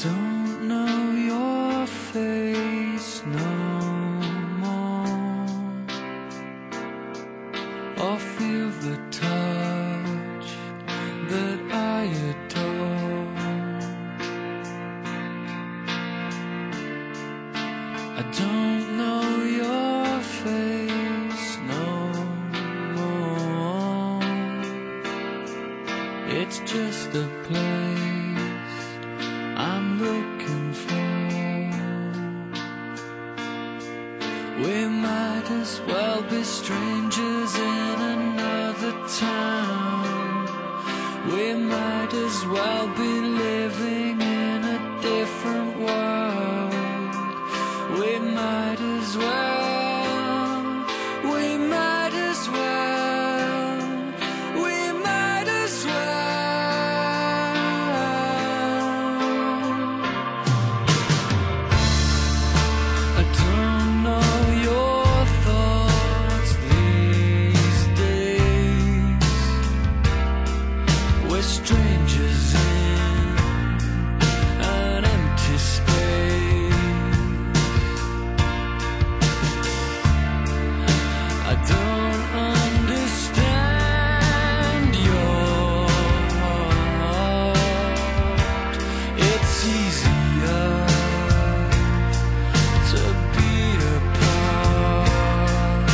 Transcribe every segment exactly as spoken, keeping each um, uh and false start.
don't know your face no more, or feel the touch that I adore. I don't know your face no more. It's just a place I'm looking for. We might as well be strangers in another town. We might as well be living in a different world. We might as well, we might as well, we might as well. I don't know your thoughts these days. We're strangers in an empty space. I don't understand your heart. It's easier to be apart.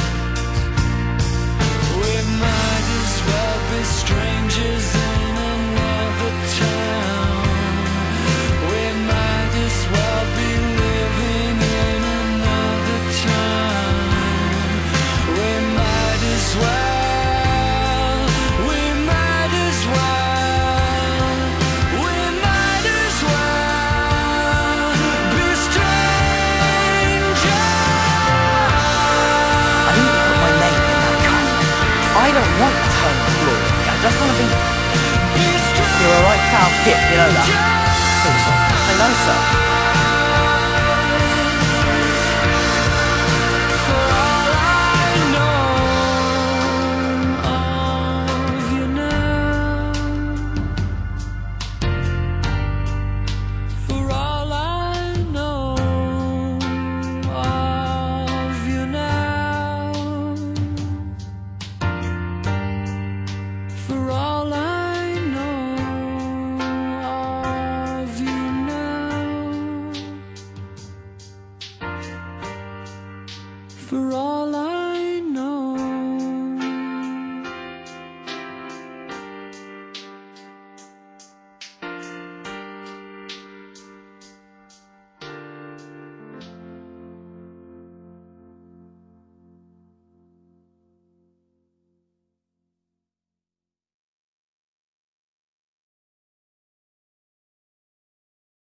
We might as well be strangers in another town. We might as well be living in another time. We might as well, we might as well, we might as well be strangers. I didn't put my name in that cup. I don't want to turn the floor. I just want to be... You're a right foul pip, you know that? I know, sir.